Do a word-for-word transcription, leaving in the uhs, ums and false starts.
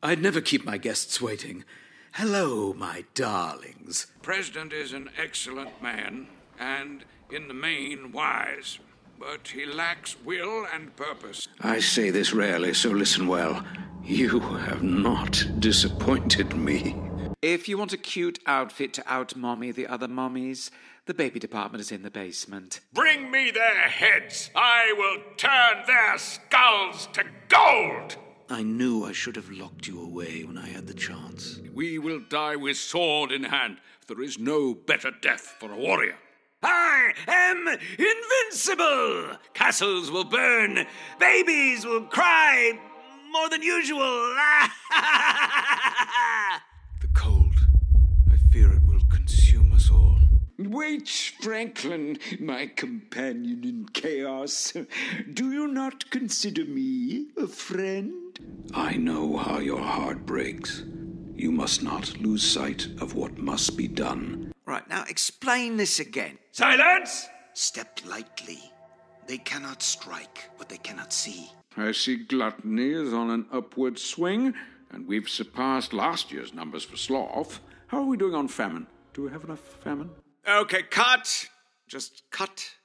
I'd never keep my guests waiting. Hello, my darlings. The President is an excellent man, and in the main wise, but he lacks will and purpose. I say this rarely, so listen well. You have not disappointed me. If you want a cute outfit to out-mommy the other mommies, the baby department is in the basement. Bring me their heads. I will turn their skulls to gold. I knew I should have locked you away when I had the chance. We will die with sword in hand. There is no better death for a warrior. I am invincible! Castles will burn, babies will cry more than usual. The cold. I fear it will consume us all. Wait, Franklin, my companion in chaos. Do you not consider me a friend? I know how your heart breaks. You must not lose sight of what must be done. Right, now explain this again. Silence! Step lightly. They cannot strike what they cannot see. I see gluttony is on an upward swing, and we've surpassed last year's numbers for sloth. How are we doing on famine? Do we have enough famine? Okay, cut! Just cut.